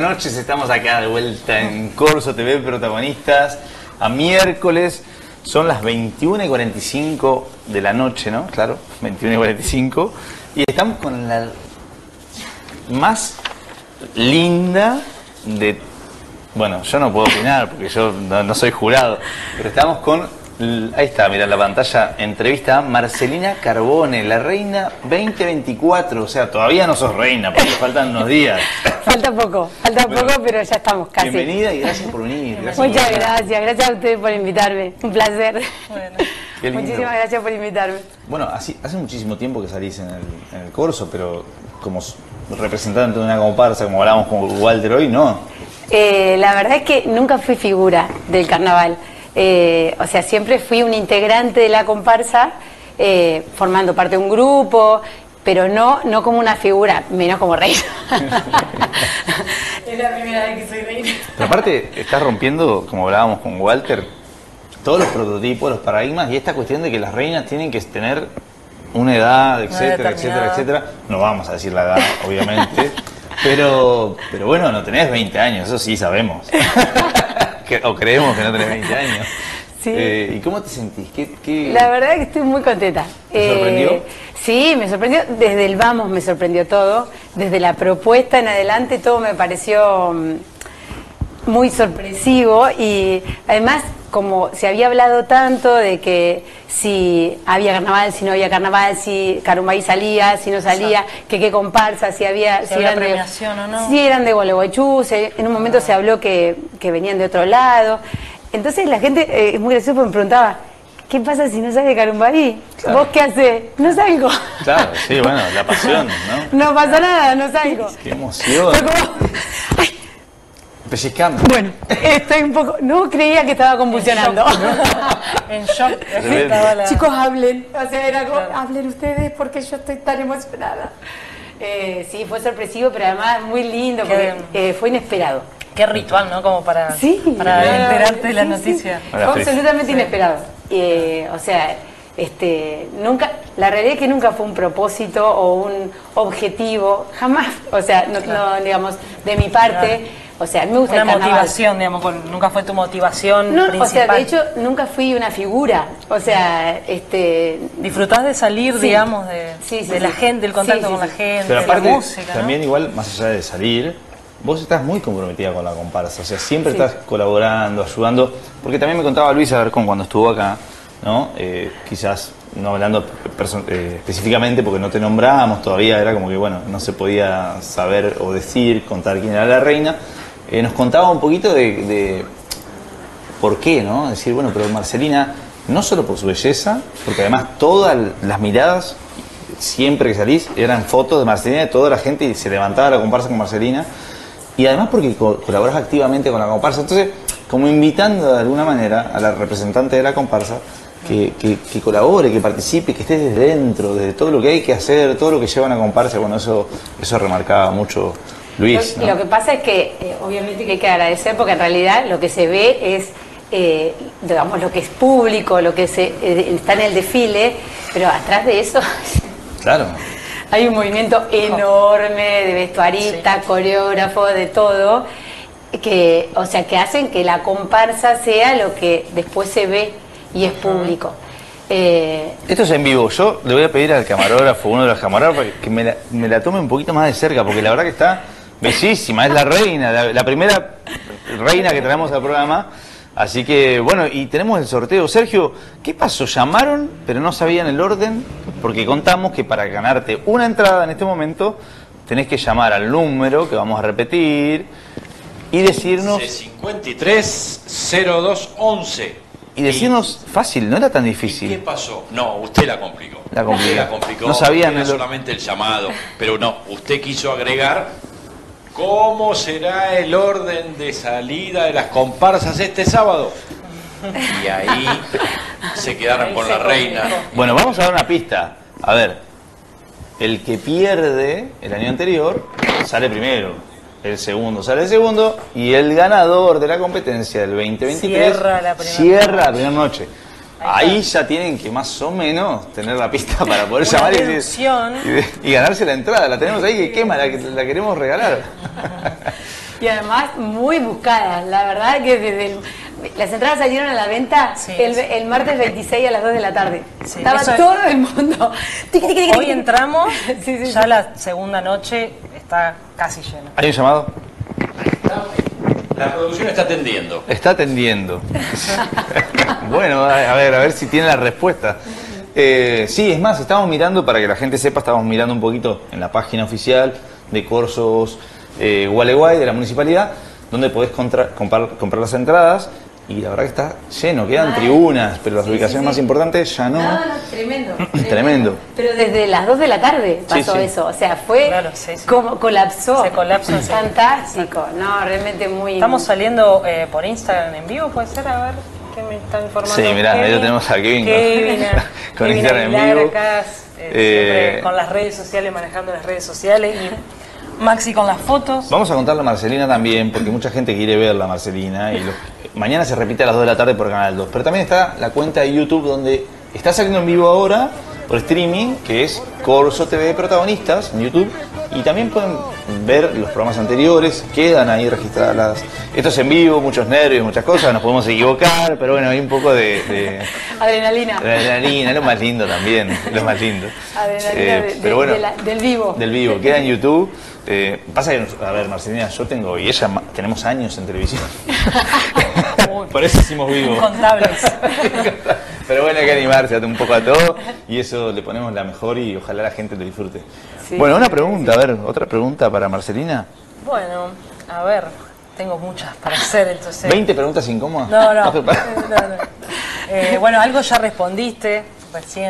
noches, estamos acá de vuelta en Corso TV Protagonistas a miércoles, son las 21:45 de la noche, ¿no? Claro, 21:45 y estamos con la más linda de... Bueno, yo no puedo opinar porque yo no soy jurado, pero estamos con... Ahí está, mira la pantalla, entrevista a Marcelina Carbone, la reina 2024, o sea, todavía no sos reina, porque faltan unos días. Falta poco, pero ya estamos casi. Bienvenida y gracias por venir. Muchas gracias a ustedes por invitarme, un placer. Bueno, muchísimas gracias por invitarme. Bueno, hace muchísimo tiempo que salís en el Corso, pero como representante de una comparsa, como hablábamos con Walter hoy, no. La verdad es que nunca fui figura del carnaval. O sea, siempre fui un integrante de la comparsa, formando parte de un grupo, pero no como una figura, menos como reina. Es la primera vez que soy reina. Pero aparte, estás rompiendo, como hablábamos con Walter, todos los prototipos, los paradigmas, y esta cuestión de que las reinas tienen que tener una edad, etcétera, etcétera, etcétera. No vamos a decir la edad, obviamente, pero bueno, no tenés 20 años, eso sí sabemos. O creemos que no tenés 20 años. Sí. ¿Y cómo te sentís? La verdad es que estoy muy contenta. ¿Te sorprendió? Sí, me sorprendió. Desde el vamos me sorprendió todo. Desde la propuesta en adelante todo me pareció muy sorpresivo. Y además, como se había hablado tanto de que si había carnaval, si no había carnaval, si Carumbay salía, si no salía, que qué comparsa, si había premiación o no. Si eran de Gualeguaychú, en un momento se habló que venían de otro lado. Entonces la gente, es muy gracioso, porque me preguntaba, ¿qué pasa si no sale Carumbay? Claro. ¿Vos qué hacés? No salgo. Claro, sí, bueno, la pasión, ¿no? No pasa nada, no salgo. ¡Qué emoción! Fue como, ay. Pellizcame. Bueno, estoy un poco... No creía que estaba convulsionando. En shock. Chicos, hablen. O sea, era como, hablen ustedes porque yo estoy tan emocionada. Sí, fue sorpresivo, pero además muy lindo, porque fue inesperado. Qué ritual, ¿no? Como para enterarte de la noticia. Sí. Fue absolutamente inesperado. O sea, nunca, la realidad es que nunca fue un propósito o un objetivo, jamás. O sea, no digamos, de mi parte... O sea, me gusta una el carnaval. Motivación, digamos, nunca fue tu motivación principal. O sea, de hecho, nunca fui una figura. O sea, disfrutás de salir, digamos, de la gente, el contacto con la gente, pero aparte, la música, también, ¿no? Igual, más allá de salir, vos estás muy comprometida con la comparsa. O sea, siempre estás colaborando, ayudando. Porque también me contaba Luis Alarcón cuando estuvo acá, ¿no? Quizás no hablando específicamente porque no te nombramos todavía, era como que, bueno, no se podía saber o decir, contar quién era la reina. Nos contaba un poquito de por qué, ¿no? Es decir, bueno, pero Marcelina, no solo por su belleza, porque además todas las miradas, siempre que salís, eran fotos de Marcelina, de toda la gente, y se levantaba la comparsa con Marcelina, y además porque colaborás activamente con la comparsa. Entonces, como invitando de alguna manera a la representante de la comparsa que colabore, que participe, que esté desde dentro, de todo lo que hay que hacer, todo lo que lleva una comparsa. Bueno, eso remarcaba mucho Luis, ¿no? Lo que pasa es que obviamente que hay que agradecer, porque en realidad lo que se ve es, digamos, lo que es público, lo que está en el desfile, pero atrás de eso claro, hay un movimiento enorme de vestuaristas, coreógrafos, de todo, que hacen que la comparsa sea lo que después se ve y es público. Esto es en vivo. Yo le voy a pedir al camarógrafo, uno de los camarógrafos, que me la tome un poquito más de cerca, porque la verdad que está bellísima, es la reina, la primera reina que traemos al programa. Así que, bueno, y tenemos el sorteo. Sergio, ¿qué pasó? Llamaron, pero no sabían el orden, porque contamos que para ganarte una entrada en este momento, tenés que llamar al número que vamos a repetir y decirnos... C53-0211. Y decirnos fácil, no era tan difícil. ¿Y qué pasó? No, usted la complicó. Usted la complicó. No sabían era solamente el llamado, pero no, usted quiso agregar cómo será el orden de salida de las comparsas este sábado. Y ahí se quedaron con la reina. Bueno, vamos a dar una pista. A ver, el que pierde el año anterior sale primero. El segundo sale el segundo y el ganador de la competencia del 2023 cierra la primera noche. Ahí ya tienen que más o menos tener la pista para poder llamar y ganarse la entrada. La tenemos ahí que quema, la queremos regalar. Y además muy buscadas. La verdad que las entradas salieron a la venta el martes 26 a las 2 de la tarde. Sí, estaba todo el mundo. Hoy entramos, ya la segunda noche está casi llena. ¿Hay un llamado? La producción está atendiendo. Está atendiendo. Bueno, a ver si tiene la respuesta. Sí, es más, estábamos mirando, para que la gente sepa, estábamos mirando un poquito en la página oficial de Corsos Gualeguay, de la municipalidad, donde podés comprar las entradas, y la verdad que está lleno, quedan tribunas, pero las ubicaciones más importantes ya no. No, tremendo. Tremendo. Pero desde las 2 de la tarde pasó eso, o sea, fue como colapsó. Se colapsó. Fantástico, no, realmente muy... Estamos saliendo por Instagram en vivo, ¿puede ser? A ver, ¿qué me están informando? Sí, mirá, ahí lo tenemos a Kevin. Con Instagram en vivo. Acá, siempre con las redes sociales, manejando las redes sociales, y Maxi con las fotos. Vamos a contarle a Marcelina también, porque mucha gente quiere verla, Marcelina, y mañana se repite a las 2 de la tarde por Canal 2. Pero también está la cuenta de YouTube, donde está saliendo en vivo ahora, por streaming, que es Corso TV Protagonistas en YouTube. Y también pueden ver los programas anteriores, quedan ahí registradas. Esto es en vivo, muchos nervios, muchas cosas, nos podemos equivocar, pero bueno, hay un poco de adrenalina. Adrenalina, es lo más lindo también, lo más lindo. Adrenalina pero bueno, del vivo. Del vivo, queda en YouTube. Pasa que, a ver, Marcelina, yo tengo, y ella, tenemos años en televisión. Por eso hicimos vivo. Incontables. Pero bueno, hay que animarse un poco a todo, y eso le ponemos la mejor, y ojalá la gente lo disfrute. Sí, bueno, una pregunta, a ver, otra pregunta para Marcelina. Bueno, a ver, tengo muchas para hacer, entonces... ¿20 preguntas incómodas? No. Bueno, algo ya respondiste recién.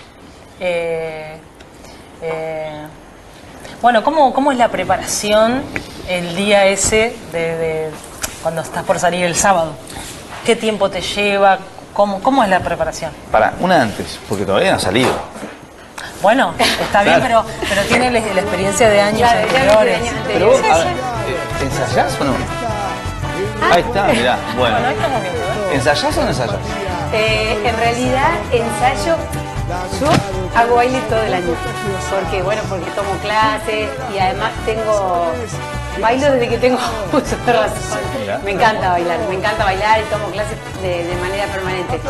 Bueno, ¿cómo es la preparación el día ese de cuando estás por salir el sábado? ¿Qué tiempo te lleva? ¿Cómo es la preparación? Para, una antes, porque todavía no ha salido. Bueno, está bien, pero tiene la experiencia de años anteriores. Pero vos, a ver, ¿ensayás o no? Ahí está, mirá, bueno. Ahí estamos viendo, ¿eh? ¿Ensayás o no ensayás? En realidad, ensayo. Yo hago baile todo el año, porque tomo clases y además bailo desde que tengo uso de razón. Me encanta bailar y tomo clases de manera permanente.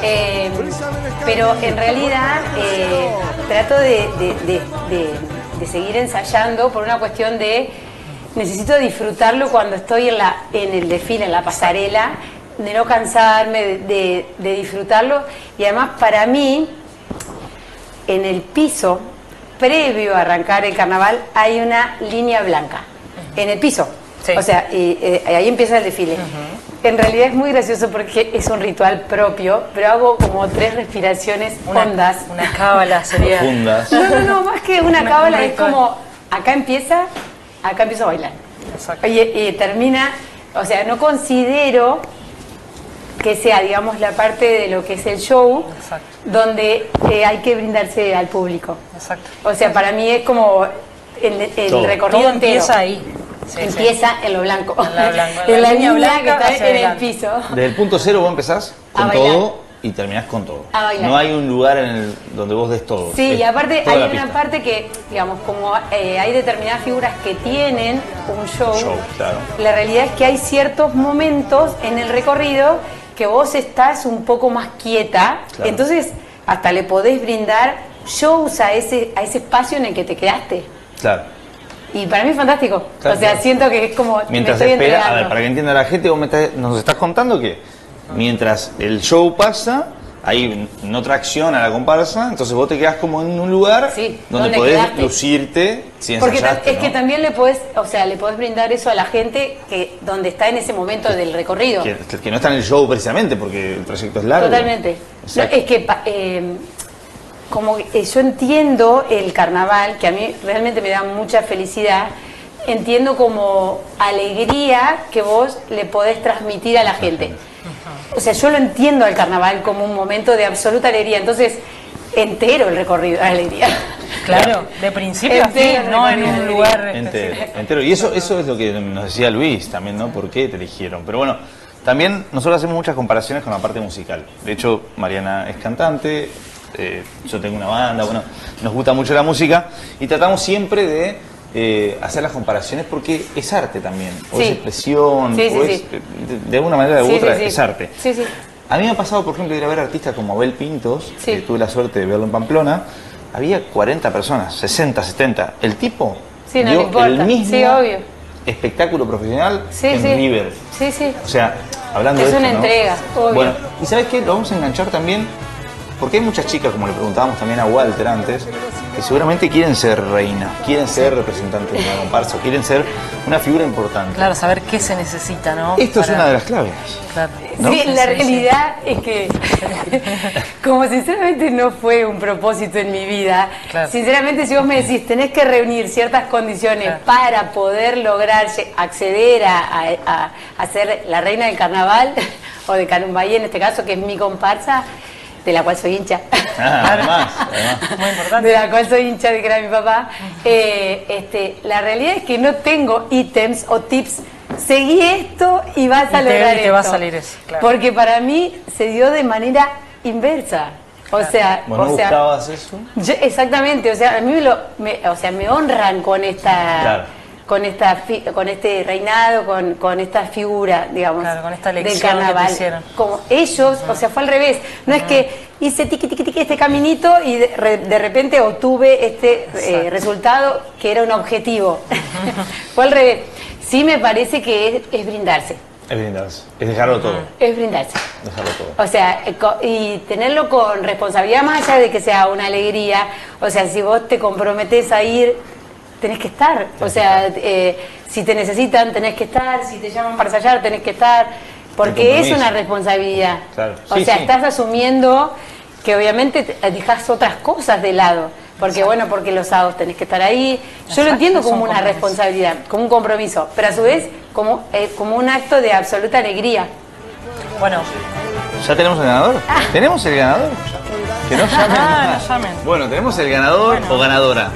Pero en realidad trato de seguir ensayando por una cuestión de necesito disfrutarlo cuando estoy en el desfile, en la pasarela, de no cansarme, de disfrutarlo, y además para mí en el piso, previo a arrancar el carnaval, hay una línea blanca. En el piso. Sí. O sea, ahí empieza el desfile. En realidad es muy gracioso porque es un ritual propio, pero hago como 3 respiraciones hondas. Una cábala sería. Profundas. No, más que una cábala es como, acá empiezo a bailar. Exacto. Y termina, o sea, no considero que sea, digamos, la parte de lo que es el show, exacto, donde hay que brindarse al público. Exacto. O sea, para mí es como el recorrido todo entero. Empieza ahí. Sí, empieza en lo blanco. En la línea blanca que está en el piso. Desde el punto cero vos empezás con todo y terminás con todo. No hay un lugar donde vos des todo. Sí, y aparte hay una parte que, digamos, como hay determinadas figuras que tienen un show, claro. La realidad es que hay ciertos momentos en el recorrido que vos estás un poco más quieta, claro. Entonces hasta le podés brindar shows a ese espacio en el que te quedaste. Claro. Y para mí es fantástico. Claro, o sea, claro. Siento que es como mientras me estoy espera, entregando. a ver, para que entienda la gente, vos nos estás contando que mientras el show pasa, hay otra acción a la comparsa, entonces vos te quedás como en un lugar donde podés lucirte si ensayaste. Porque es que también le podés brindar eso a la gente donde está en ese momento del recorrido. Que no está en el show precisamente, porque el trayecto es largo. Totalmente. No, es que yo entiendo el carnaval, que a mí realmente me da mucha felicidad, entiendo como alegría que vos le podés transmitir a la gente. O sea, yo lo entiendo al carnaval como un momento de absoluta alegría, entonces entero el recorrido de alegría. Claro, de principio a fin, no en un lugar entero. Y eso es lo que nos decía Luis también, ¿no? ¿Por qué te eligieron? Pero bueno, también nosotros hacemos muchas comparaciones con la parte musical. De hecho, Mariana es cantante, yo tengo una banda, bueno, nos gusta mucho la música y tratamos siempre de hacer las comparaciones porque es arte también, o Sí. es expresión, Sí, sí, o sí. es, de alguna manera u Sí, otra sí, sí. es arte. Sí, sí. A mí me ha pasado, por ejemplo, ir a ver artistas como Abel Pintos, Sí. que tuve la suerte de verlo en Pamplona, había 40 personas, 60, 70. El tipo Sí, no dio le importa. el mismo Sí, obvio. espectáculo profesional Sí, en sí. River. Sí, sí. O sea, hablando Es de esto, una ¿no? entrega, obvio. Bueno, y ¿sabes qué? Lo vamos a enganchar también, porque hay muchas chicas, como le preguntábamos también a Walter antes, que seguramente quieren ser reina, quieren ser representantes de una comparsa, quieren ser una figura importante. Claro, saber qué se necesita, ¿no? Esto es Para- una de las claves. Claro. ¿No? Sí, Sí, la sí, realidad es que, como sinceramente no fue un propósito en mi vida, Claro. sinceramente si vos me decís tenés que reunir ciertas condiciones Claro. para poder lograr acceder a ser la reina del carnaval, o de Carumbayí en este caso, que es mi comparsa, de la cual soy hincha. Además. Muy importante. De la cual soy hincha de que era mi papá. La realidad es que no tengo ítems o tips. Seguí esto y vas a Y te- lograr y te va a esto. salir eso, claro. Porque para mí se dio de manera inversa. O sea, Bueno, ¿no buscabas eso? exactamente. O sea, a mí me honran con esta. Claro. Con este reinado, con esta figura, digamos, Claro, con esta del elección que te carnaval. hicieron. Como ellos, o sea, fue al revés. No es que hice tiqui tiqui tiqui este caminito y de repente obtuve este resultado que era un objetivo. Fue al revés. Sí me parece que es brindarse. Es brindarse, es dejarlo todo. Es brindarse. Dejarlo todo. O sea, y tenerlo con responsabilidad más allá de que sea una alegría. O sea, si vos te comprometés a ir, tenés que estar. O sea, si te necesitan, tenés que estar. Si te llaman para ensayar, tenés que estar. Porque es compromiso. una responsabilidad. Claro. O Sí, sea, sí. estás asumiendo que obviamente dejas otras cosas de lado. Porque bueno, porque los sábados tenés que estar ahí. Yo lo Exacto, entiendo es un como una compromiso. responsabilidad, como un compromiso. Pero a su vez, como un acto de absoluta alegría. Bueno, ¿Ya tenemos el ganador? ¿Tenemos el ganador? Que no llamen. Ah, no llamen. Bueno, tenemos el ganador o ganadora.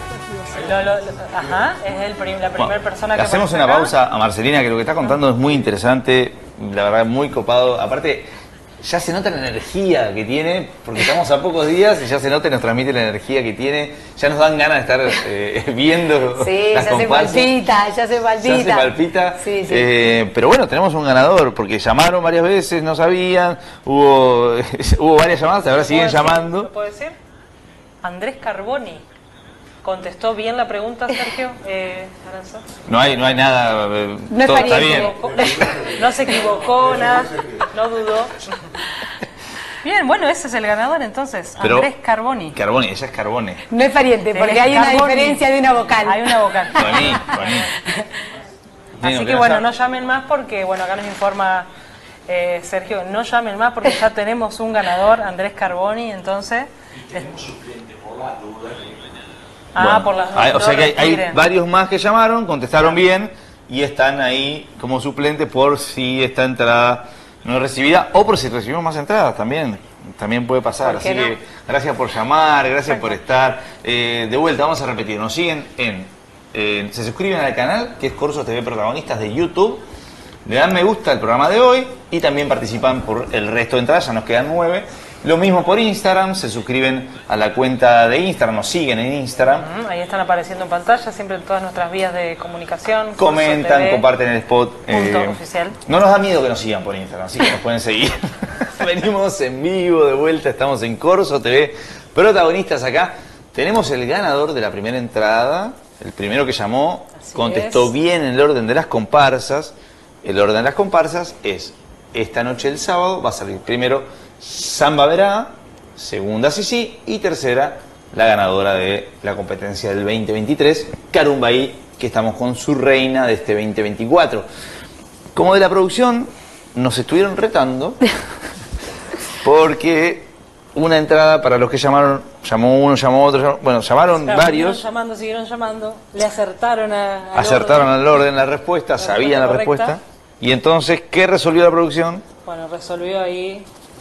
ajá, es la primera persona Le que hacemos aparece una acá. pausa a Marcelina, que lo que está contando es muy interesante, la verdad muy copado. Aparte, ya se nota la energía que tiene, porque estamos a pocos días y ya se nota y nos transmite la energía que tiene. Ya nos dan ganas de estar viendo Sí, las ya se comparsas. palpita, ya se palpita. Ya se palpita. Sí, sí. Pero bueno, tenemos un ganador, porque llamaron varias veces, no sabían, hubo varias llamadas, ahora siguen llamando. ¿Lo puedo decir? Andrés Carboni. ¿Contestó bien la pregunta, Sergio? Aranza. No hay nada, No es todo está pariente. bien. No se equivocó, nada, no dudó. Bien, bueno, ese es el ganador entonces, Pero- Andrés Carboni. Carboni, ella es Carbone. No es pariente, Sí, porque hay una Carboni. diferencia de una vocal. Hay una vocal. Boní. Así que bueno, no llamen más porque, bueno, acá nos informa Sergio, no llamen más porque ya tenemos un ganador, Andrés Carboni, entonces... Bueno, por las o sea que hay retiren. varios más que llamaron, contestaron bien y están ahí como suplente por si esta entrada no es recibida o por si recibimos más entradas también. También puede pasar. ¿Por qué Así no? que gracias por llamar, gracias por estar. De vuelta, vamos a repetir. Nos siguen se suscriben al canal que es Corsos TV Protagonistas de YouTube. Le dan me gusta al programa de hoy y también participan por el resto de entradas, ya nos quedan 9. Lo mismo por Instagram, se suscriben a la cuenta de Instagram, nos siguen en Instagram. Ahí están apareciendo en pantalla, siempre en todas nuestras vías de comunicación. Comentan, Corso TV, comparten el spot. punto oficial. No nos da miedo que nos sigan por Instagram, así que nos pueden seguir. Venimos en vivo de vuelta, estamos en Corso TV, protagonistas acá. Tenemos el ganador de la primera entrada, el primero que llamó, Así contestó es. bien el orden de las comparsas. El orden de las comparsas es, esta noche el sábado va a salir primero Samba Verá, segunda Sisi y tercera la ganadora de la competencia del 2023, Carumbayí, que estamos con su reina de este 2024. Como de la producción nos estuvieron retando, porque una entrada para los que llamaron, llamó uno, llamó otro, bueno, llamaron Claro, varios, siguieron llamando, le acertaron acertaron al orden la respuesta, sabían la respuesta respuesta, y entonces, ¿qué resolvió la producción? Bueno, resolvió ahí.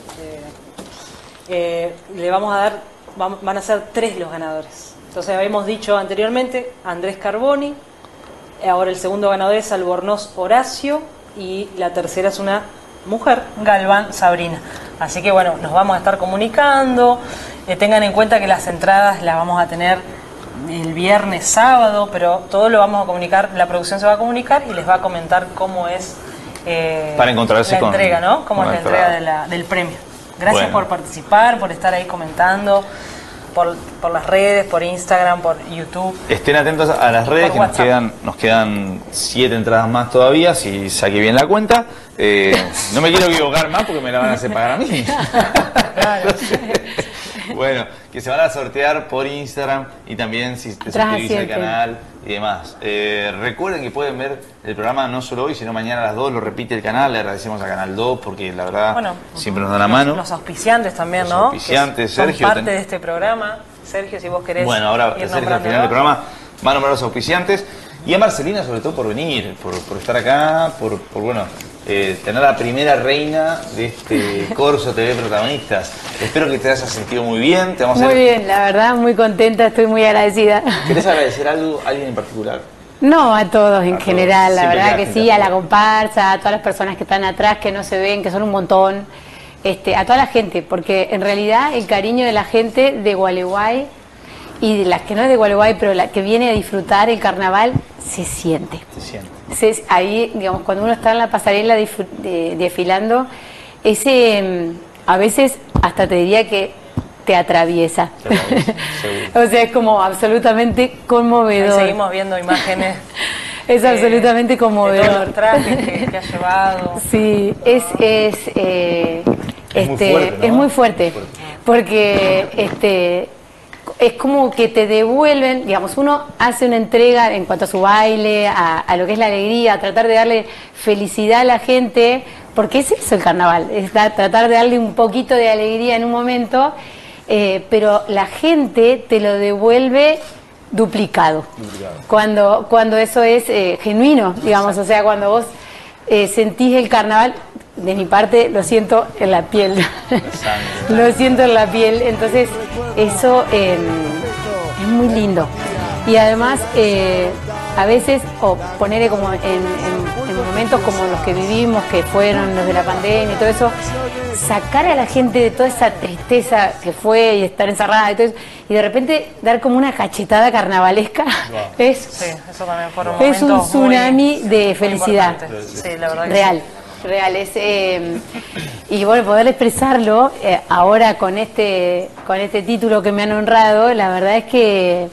Le vamos a dar, van a ser 3 los ganadores. Entonces habíamos dicho anteriormente Andrés Carboni, ahora el segundo ganador es Albornoz Horacio y la tercera es una mujer, Galván Sabrina. Así que bueno, nos vamos a estar comunicando. Tengan en cuenta que las entradas las vamos a tener el viernes, sábado, pero todo lo vamos a comunicar, la producción se va a comunicar y les va a comentar cómo es para encontrarse la entrega, ¿no? Cómo con es la el entrega programa. del premio. Gracias Bueno. por participar, por estar ahí comentando, por las redes, por Instagram, por YouTube. Estén atentos a las redes, Por que WhatsApp. nos quedan 7 entradas más todavía, si saqué bien la cuenta. No me quiero equivocar más porque me la van a hacer pagar a mí. Entonces, bueno, que se van a sortear por Instagram y también si te Atrás suscribís al siempre. canal y demás. Recuerden que pueden ver el programa no solo hoy, sino mañana a las 2, lo repite el canal. Le agradecemos a Canal 2 porque la verdad Bueno, siempre nos da la mano. Los auspiciantes también, Los ¿no? auspiciantes, que son Sergio, parte ten- de este programa. Sergio, si vos querés Bueno, ahora ir Sergio al final del nombrándolos. programa va a nombrar los auspiciantes. Y a Marcelina, sobre todo, por venir, por estar acá, por bueno, tener la primera reina de este Corso TV Protagonistas. Espero que te hayas sentido muy bien. Te vamos a Muy bien, la verdad, muy contenta, estoy muy agradecida. ¿Querés agradecer algo a alguien en particular? No, a todos en A todos. general, la Siempre verdad queda que gente sí, a la afuera. comparsa, a todas las personas que están atrás, que no se ven, que son un montón, a toda la gente, porque en realidad el cariño de la gente de Gualeguay y de las que no es de Gualeguay, pero la que viene a disfrutar el carnaval, se siente. Te siento. Ahí, digamos, cuando uno está en la pasarela desfilando, a veces hasta te diría que te atraviesa. Seguro. O sea, es como absolutamente Ahí conmovedor. seguimos viendo imágenes. Es absolutamente De todos conmovedor. los trajes que ha llevado. Sí, Es muy fuerte, ¿no? es muy fuerte, porque es como que te devuelven, digamos, uno hace una entrega en cuanto a su baile, a lo que es la alegría, a tratar de darle felicidad a la gente, porque es eso el carnaval, es tratar de darle un poquito de alegría en un momento, pero la gente te lo devuelve duplicado. Cuando eso es genuino, digamos, o sea, cuando vos sentís el carnaval, de mi parte lo siento en la piel, lo siento en la piel, entonces eso es muy lindo. Y además, a veces, o ponerle como en momentos como los que vivimos, que fueron los de la pandemia y todo eso, sacar a la gente de toda esa tristeza que fue y estar encerrada y todo eso, y de repente dar como una cachetada carnavalesca, Sí, es eso también fueron un momentos tsunami muy- de muy felicidad. importantes. Sí, la verdad que Real, real. Y bueno, poder expresarlo ahora con este título que me han honrado, la verdad es que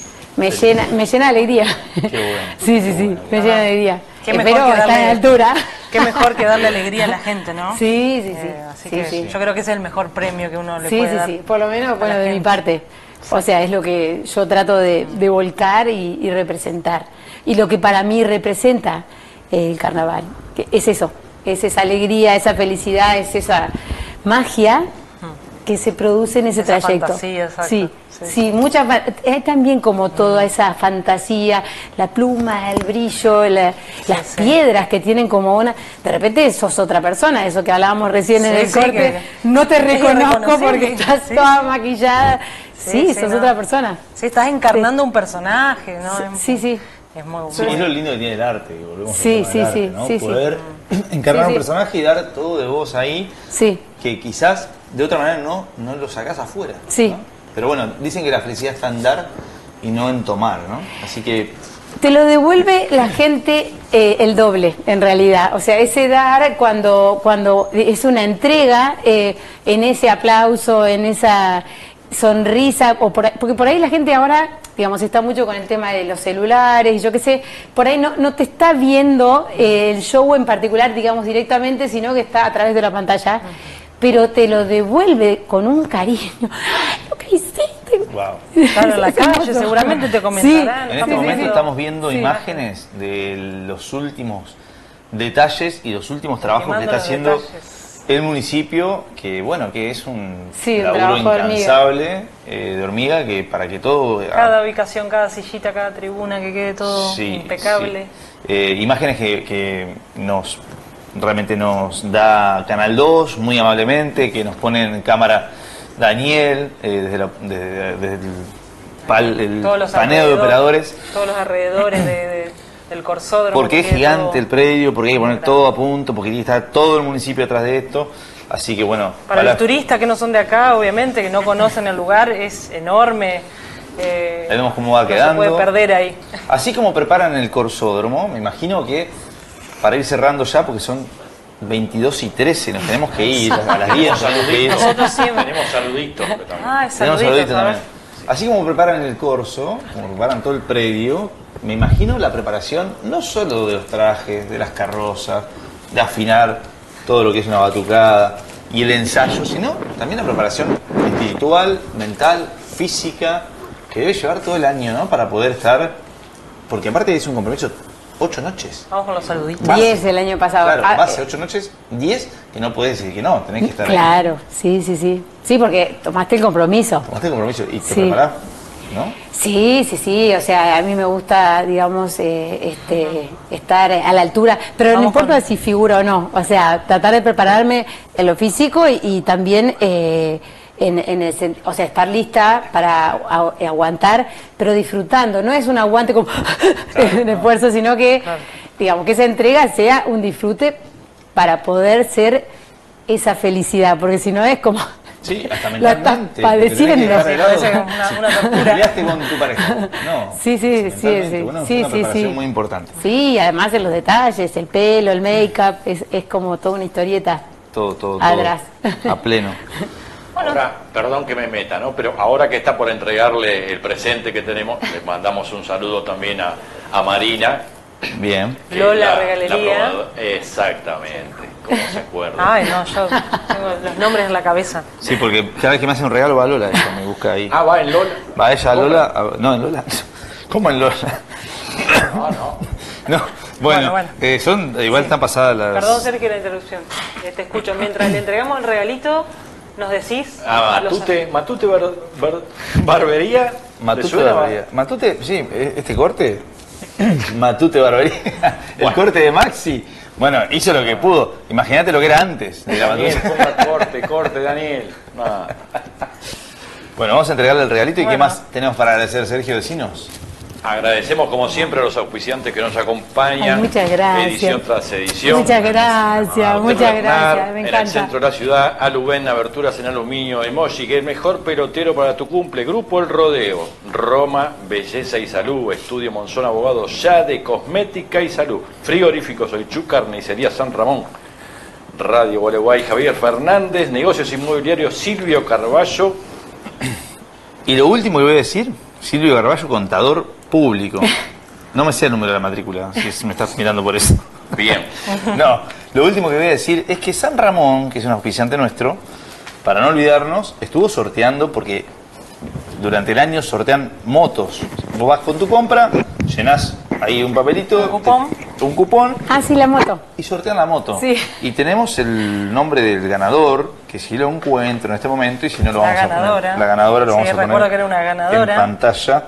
me llena de alegría. bueno. Sí, me llena de alegría. Qué mejor Espero que estar darle- a la altura. Qué mejor que darle alegría a la gente, ¿no? Sí. Así Sí, que sí. yo creo que ese es el mejor premio que uno le Sí, puede dar. por lo menos a bueno, la de mi gente. parte. O sea, es lo que yo trato de volcar y representar. Y lo que para mí representa el carnaval, que es eso, es esa alegría, esa felicidad, es esa magia que se produce en ese Esa trayecto. fantasía, exacto. Sí, Sí. sí, hay también como toda esa fantasía, la pluma, el brillo, las sí. piedras que tienen como una... De repente sos otra persona, eso que hablábamos recién en Sí, el sí, corte, que- no te es reconozco irreconocible. porque estás Sí, toda sí. maquillada. Sí, sos ¿no? otra persona. Sí, estás encarnando un personaje, ¿no? Sí. Es muy Sí, es lo lindo que tiene el arte, que volvemos Sí, al tema del sí, arte, ¿no? sí. Poder encarnar Sí, un sí. personaje y dar todo de vos ahí, Sí, que quizás de otra manera no lo sacás afuera. Sí. ¿no? Pero bueno, dicen que la felicidad está en dar y no en tomar, ¿no? Así que te lo devuelve la gente el doble, en realidad. O sea, ese dar cuando es una entrega, en ese aplauso, en esa sonrisa, porque por ahí la gente ahora, digamos, está mucho con el tema de los celulares y yo qué sé, por ahí no te está viendo el show en particular, digamos, directamente, sino que está a través de la pantalla, pero te lo devuelve con un cariño. ¡Ay, lo que hiciste! wow. Claro, en la Es calle hermoso. seguramente te comentarán. En este Sí, momento sí. estamos viendo Sí. imágenes de los últimos detalles y los últimos trabajos que Quemando está los haciendo detalles. el municipio, que bueno, que es un Sí, un laburo trabajo de hormiga. incansable de hormiga, que para que todo... Cada ubicación, cada sillita, cada tribuna, que quede todo Sí, impecable. sí. Imágenes que realmente nos da Canal 2 muy amablemente, que nos pone en cámara Daniel desde el Todos los paneo de alrededores, operadores. Todos los alrededores del corsódromo. Porque es que quede gigante todo el predio, porque hay que poner grande. todo a punto, porque tiene que estar todo el municipio atrás de esto. Así que bueno, Para los turistas que no son de acá, obviamente, que no conocen el lugar, es enorme. Ahí vemos cómo va no quedando. se puede perder ahí. Así como preparan el corsódromo, me imagino que para ir cerrando ya, porque son 22:13, nos tenemos que ir, a las 10 nos tenemos que ir. Nosotros siempre. Tenemos saluditos. que también. Ah, Tenemos saluditos, saluditos a ver. también. Así como preparan el corso, como preparan todo el predio, me imagino la preparación no solo de los trajes, de las carrozas, de afinar todo lo que es una batucada y el ensayo, sino también la preparación espiritual, mental, física, que debe llevar todo el año, ¿no? Para poder estar, porque aparte es un compromiso 8 noches. Vamos con los saluditos. Vas- 10 el año pasado. Claro, Ah, vas a 8 noches, 10 que no puedes decir que no, tenés que estar ahí. claro, sí, sí, sí. Sí, porque tomaste el compromiso. Tomaste el compromiso y te Sí. preparás, ¿no? Sí, sí, sí, o sea, a mí me gusta, digamos, estar a la altura, pero no Vamos importa con- si figura o no, o sea, tratar de prepararme en lo físico y también o sea, estar lista para aguantar, pero disfrutando, no es un aguante como un esfuerzo, sino que, digamos, que esa entrega sea un disfrute para poder ser esa felicidad, porque si no es como... Sí, hasta La estás mentalmente. padeciendo. porque tenés que estar Sí, helado. parece una tortura. Te peleaste con tu pareja. No. Sí, sí, sí, mentalmente, sí, bueno, es sí, una sí, preparación sí. muy importante. Sí, y además en los detalles, el pelo, el make-up, es como toda una historieta. Todo Atrás. a pleno. Ahora, perdón que me meta, ¿no? Pero ahora que está por entregarle el presente que tenemos, le mandamos un saludo también a Marina. Bien. que Lola es Regalería. Exactamente, ¿cómo se acuerda? Ay, no, yo tengo los nombres en la cabeza. Sí, porque cada vez que me hace un regalo va Lola, ella me busca ahí. Ah, va en Lola. Va ella a ¿Cómo? Lola. No, en Lola. ¿Cómo en Lola? Ah, no. No, bueno, Bueno. Igual están pasadas las... Perdón, Sergio, la interrupción. Te escucho. Mientras le entregamos el regalito, nos decís... Ah, los- Matute Barbería. ¿le Matute suena? Barbería. Matute, sí, este corte. Matute Barbería. El Bueno. corte de Maxi. Bueno, hizo lo que pudo. Imagínate lo que era antes de la Daniel, Matute. ponga corte, Daniel. Ah. Bueno, vamos a entregarle el regalito. ¿Y qué Bueno. más tenemos para agradecer, Sergio? Decinos. Agradecemos como siempre a los auspiciantes que nos acompañan. Ay, muchas gracias. Edición tras edición. Muchas gracias, A muchas Bernard, gracias, me En el encanta. centro de la ciudad, Aluben, aberturas en aluminio, Emoji, que el mejor pelotero para tu cumple. Grupo El Rodeo, Roma, Belleza y Salud, Estudio Monzón Abogado, ya de Cosmética y Salud, Frigoríficos Oichú, Carnicería San Ramón, Radio Gualeguay, Javier Fernández, Negocios Inmobiliarios, Silvio Carballo. Y lo último que voy a decir, Silvio Carballo, contador público. No me sé el número de la matrícula, si me estás mirando por eso. Bien. No, lo último que voy a decir es que San Ramón, que es un auspiciante nuestro, para no olvidarnos, estuvo sorteando, porque durante el año sortean motos. Vos vas con tu compra, llenás ahí un papelito, un cupón, Ah, sí, la moto. y sortean la moto. Sí. Y tenemos el nombre del ganador, que si lo encuentro en este momento, y si no lo La vamos a ganadora. poner. La ganadora lo Sí, vamos a poner recuerdo que era una ganadora. en pantalla.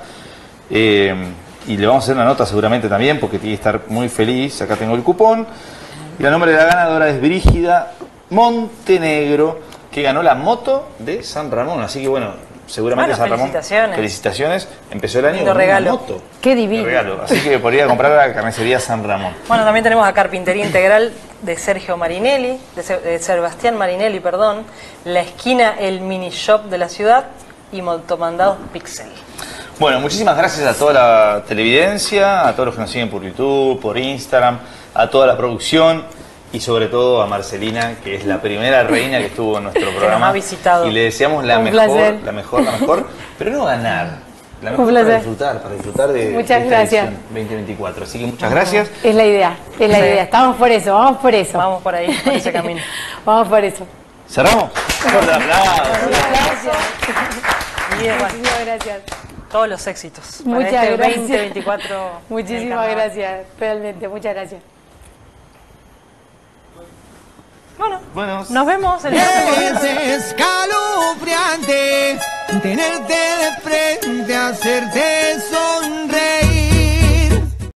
Y le vamos a hacer una nota seguramente también, porque tiene que estar muy feliz. Acá tengo el cupón. Y el nombre de la ganadora es Brígida Montenegro, que ganó la moto de San Ramón. Así que bueno, seguramente Bueno, San Ramón. felicitaciones. Felicitaciones. Empezó el año Lindo con regalo. una moto. Qué De divino. regalo. Así que podría comprar a la carnicería San Ramón. Bueno, también tenemos a Carpintería Integral de Sergio Marinelli, de Sebastián Marinelli, perdón, La Esquina, el mini shop de la ciudad y Motomandados Pixel. Bueno, muchísimas gracias a toda la televidencia, a todos los que nos siguen por YouTube, por Instagram, a toda la producción y sobre todo a Marcelina, que es la primera reina que estuvo en nuestro programa. nos ha visitado. Y le deseamos la Un mejor, placer. la mejor, pero no ganar. La mejor Un placer. para disfrutar de Muchas esta gracias. edición 2024. Así que muchas gracias. Es la idea, es la Sí. idea. Estamos por eso, vamos por eso. Vamos por ahí, por ese camino. Vamos por eso. ¿Cerramos? Fuerte aplauso. Gracias. Y bueno, Muchísimas gracias. todos los éxitos. para Muchas este gracias. 2024. Muchísimas gracias, realmente, muchas gracias. Bueno, nos vemos el próximo viernes. Es escalofriante tenerte de frente, hacerte sonreír.